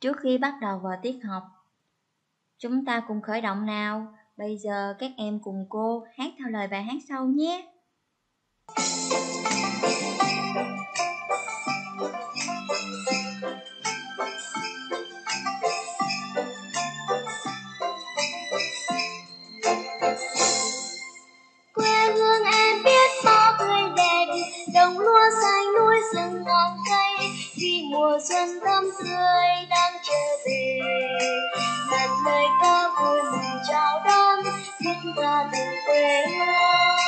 Trước khi bắt đầu vào tiết học, chúng ta cùng khởi động nào. Bây giờ các em cùng cô hát theo lời bài hát sau nhé. Quê hương em biết bao tươi đẹp, đồng lúa xanh núi rừng ngọn cây, khi mùa xuân thắm tươi đang trở về. Ngàn lời ca vui mừng chào đón, thiết tha tình quê hương.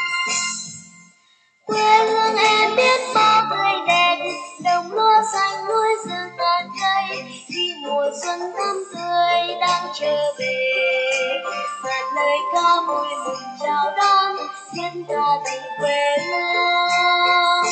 Quê hương em biết bao tươi đẹp, đồng lúa xanh núi rừng ngọn cây, khi mùa xuân thắm tươi đang trở về. Ngàn lời ca vui mừng chào đón, thiết tha tình quê hương.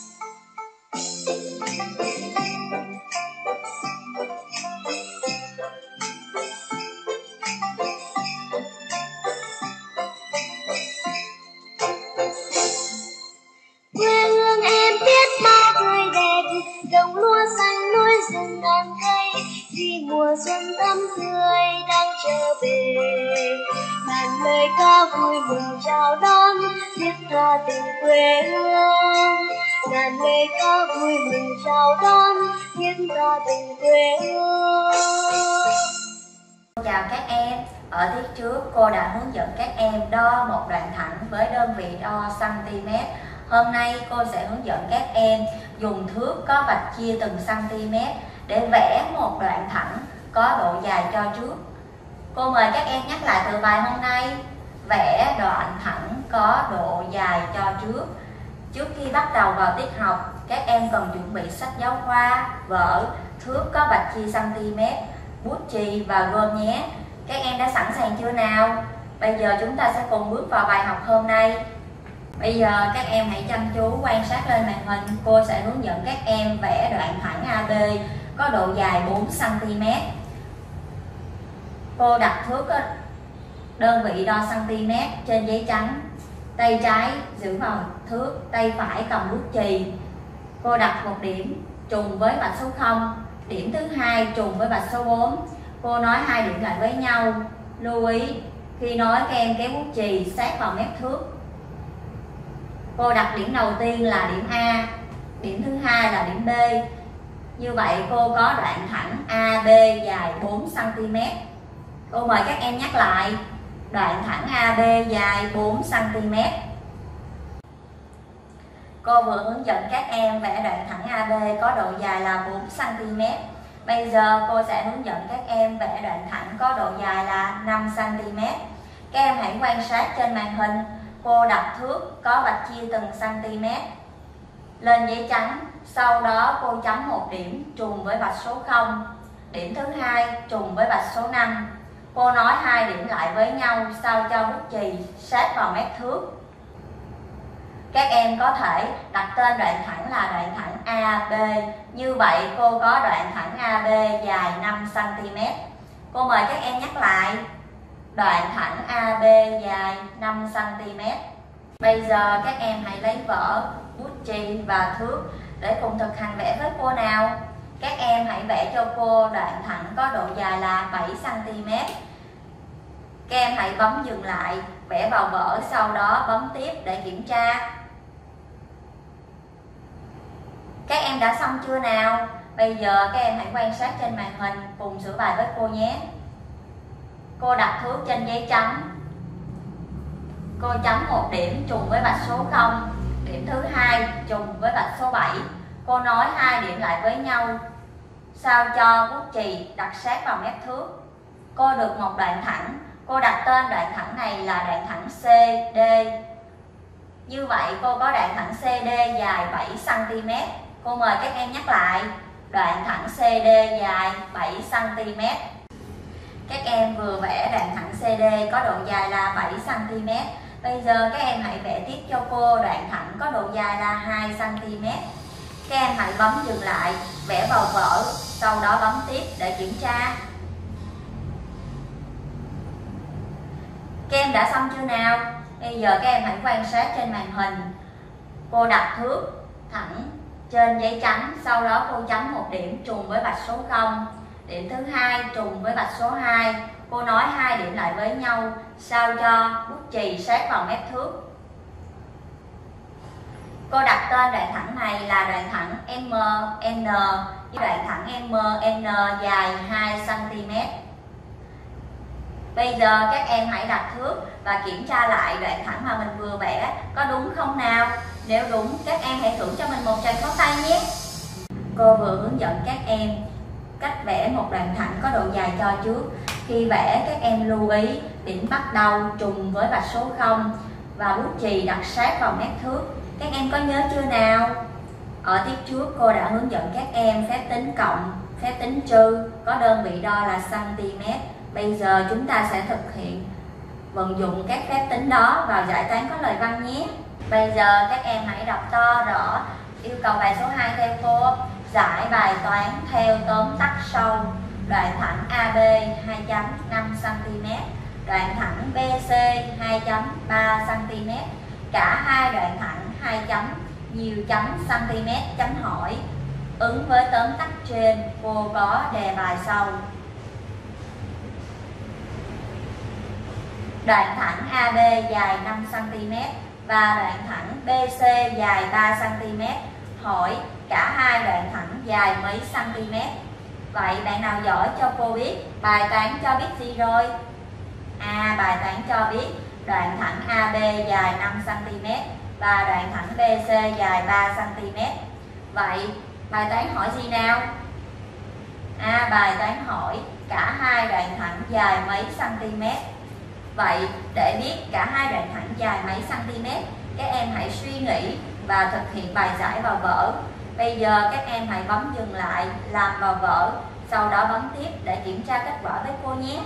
Quê hương em biết bao tươi đẹp, đồng lúa xanh núi rừng ngàn cây, khi mùa xuân thắm tươi đang trở về. Ngàn lời ca vui mừng chào đón, thiết tha tình quê hương. Ngàn lời ca vui mừng chào đón, thiết tha tình quê hương. Chào các em, ở tiết trước cô đã hướng dẫn các em đo một đoạn thẳng với đơn vị đo cm. Hôm nay cô sẽ hướng dẫn các em dùng thước có vạch chia từng cm để vẽ một đoạn thẳng có độ dài cho trước. Cô mời các em nhắc lại từ bài hôm nay. Vẽ đoạn thẳng có độ dài cho trước. Trước khi bắt đầu vào tiết học, các em cần chuẩn bị sách giáo khoa, vở, thước có vạch chia cm, bút chì và gôm nhé. Các em đã sẵn sàng chưa nào? Bây giờ chúng ta sẽ cùng bước vào bài học hôm nay. Bây giờ các em hãy chăm chú quan sát lên màn hình. Cô sẽ hướng dẫn các em vẽ đoạn thẳng AB có độ dài 4 cm. Cô đặt thước đơn vị đo cm trên giấy trắng. Tay trái giữ vào thước, tay phải cầm bút chì. Cô đặt một điểm trùng với vạch số 0, điểm thứ hai trùng với vạch số 4. Cô nói hai điểm lại với nhau. Lưu ý khi nói các em kéo bút chì sát vào mép thước. Cô đặt điểm đầu tiên là điểm A, điểm thứ hai là điểm B. Như vậy cô có đoạn thẳng AB dài 4 cm. Cô mời các em nhắc lại. Đoạn thẳng AB dài 4 cm. Cô vừa hướng dẫn các em vẽ đoạn thẳng AB có độ dài là 4 cm. Bây giờ cô sẽ hướng dẫn các em vẽ đoạn thẳng có độ dài là 5 cm. Các em hãy quan sát trên màn hình. Cô đặt thước có vạch chia từng cm lên giấy trắng. Sau đó cô chấm một điểm trùng với vạch số 0, điểm thứ hai trùng với vạch số 5. Cô nói hai điểm lại với nhau sao cho bút chì sát vào mép thước. Các em có thể đặt tên đoạn thẳng là đoạn thẳng AB. Như vậy cô có đoạn thẳng AB dài 5 cm. Cô mời các em nhắc lại. Đoạn thẳng AB dài 5 cm. Bây giờ các em hãy lấy vở, bút chì và thước để cùng thực hành vẽ với cô nào. Các em hãy vẽ cho cô đoạn thẳng có độ dài là 7 cm. Các em hãy bấm dừng lại, vẽ vào vở, sau đó bấm tiếp để kiểm tra. Các em đã xong chưa nào? Bây giờ các em hãy quan sát trên màn hình cùng sửa bài với cô nhé. Cô đặt thước trên giấy trắng. Cô chấm một điểm trùng với vạch số 0, điểm thứ hai trùng với vạch số 7. Cô nói hai điểm lại với nhau sao cho bút chì đặt sát vào mép thước. Cô được một đoạn thẳng. Cô đặt tên đoạn thẳng này là đoạn thẳng CD. Như vậy cô có đoạn thẳng CD dài 7 cm. Cô mời các em nhắc lại. Đoạn thẳng CD dài 7 cm. Các em vừa vẽ đoạn thẳng CD có độ dài là 7 cm. Bây giờ các em hãy vẽ tiếp cho cô đoạn thẳng có độ dài là 2 cm. Các em hãy bấm dừng lại, vẽ vào vở, sau đó bấm tiếp để kiểm tra. Các em đã xong chưa nào? Bây giờ các em hãy quan sát trên màn hình. Cô đặt thước thẳng trên giấy trắng, sau đó cô chấm một điểm trùng với vạch số 0, Điểm thứ hai trùng với vạch số 2. Cô nói hai điểm lại với nhau sao cho bút chì sát vào mép thước. Cô đặt tên đoạn thẳng này là đoạn thẳng MN với đoạn thẳng MN dài 2 cm. Bây giờ các em hãy đặt thước và kiểm tra lại đoạn thẳng mà mình vừa vẽ có đúng không nào. Nếu đúng, các em hãy thưởng cho mình một tràng pháo tay nhé. Cô vừa hướng dẫn các em cách vẽ một đoạn thẳng có độ dài cho trước. Khi vẽ, các em lưu ý điểm bắt đầu trùng với vạch số 0 và bút chì đặt sát vào mép thước. Các em có nhớ chưa nào? Ở tiết trước cô đã hướng dẫn các em phép tính cộng, phép tính trừ, có đơn vị đo là cm. Bây giờ chúng ta sẽ thực hiện vận dụng các phép tính đó vào giải toán có lời văn nhé. Bây giờ các em hãy đọc to rõ yêu cầu bài số 2 theo cô. Giải bài toán theo tóm tắt sau. Đoạn thẳng AB 2.5 cm, đoạn thẳng BC 2.3 cm. Cả hai đoạn thẳng 2 chấm nhiều chấm cm chấm hỏi. Ứng với tóm tắt trên, cô có đề bài sau. Đoạn thẳng AB dài 5 cm và đoạn thẳng BC dài 3 cm. Hỏi cả hai đoạn thẳng dài mấy cm. Vậy bạn nào giỏi cho cô biết bài toán cho biết gì rồi? Bài toán cho biết đoạn thẳng AB dài 5 cm và đoạn thẳng BC dài 3 cm. Vậy bài toán hỏi gì nào? Bài toán hỏi cả hai đoạn thẳng dài mấy cm. Vậy để biết cả hai đoạn thẳng dài mấy cm, các em hãy suy nghĩ và thực hiện bài giải vào vở. Bây giờ các em hãy bấm dừng lại, làm vào vở, sau đó bấm tiếp để kiểm tra kết quả với cô nhé.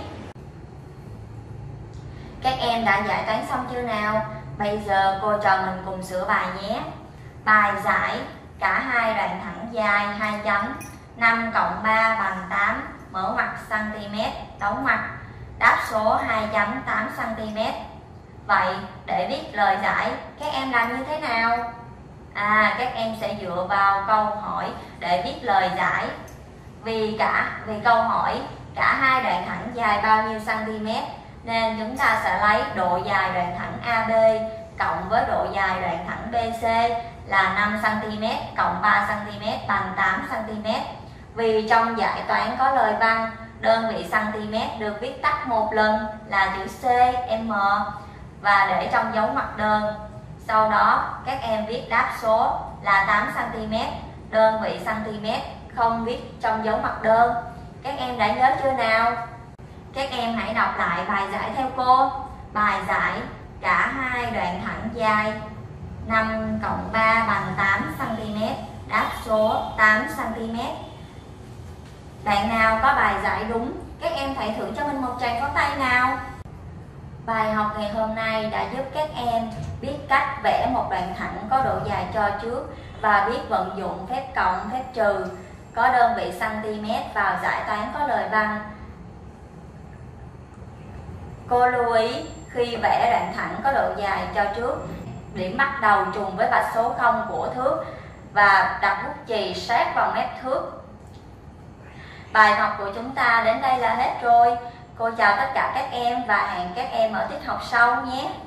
Các em đã giải toán xong chưa nào? Bây giờ cô trò mình cùng sửa bài nhé. Bài giải cả hai đoạn thẳng dài 2 chấm 5 cộng 3 bằng 8, mở ngoặc cm, đóng ngoặc. Đáp số 2.8 cm. Vậy để viết lời giải, các em làm như thế nào? Các em sẽ dựa vào câu hỏi để viết lời giải. Vì câu hỏi cả hai đoạn thẳng dài bao nhiêu cm, nên chúng ta sẽ lấy độ dài đoạn thẳng AB cộng với độ dài đoạn thẳng BC là 5 cm cộng 3 cm bằng 8 cm. Vì trong giải toán có lời văn, đơn vị cm được viết tắt một lần là chữ cm và để trong dấu ngoặc đơn. Sau đó các em viết đáp số là 8 cm, đơn vị cm không viết trong dấu ngoặc đơn. Các em đã nhớ chưa nào? Các em hãy đọc lại bài giải theo cô. Bài giải cả hai đoạn thẳng dài 5 cộng 3 bằng 8 cm, đáp số 8 cm. Bạn nào có bài giải đúng, các em hãy thưởng cho mình một tràng pháo tay nào. Bài học ngày hôm nay đã giúp các em biết cách vẽ một đoạn thẳng có độ dài cho trước và biết vận dụng phép cộng, phép trừ có đơn vị cm vào giải toán có lời văn. Cô lưu ý khi vẽ đoạn thẳng có độ dài cho trước, điểm bắt đầu trùng với vạch số 0 của thước và đặt bút chì sát vào mép thước. Bài học của chúng ta đến đây là hết rồi. Cô chào tất cả các em và hẹn các em ở tiết học sau nhé.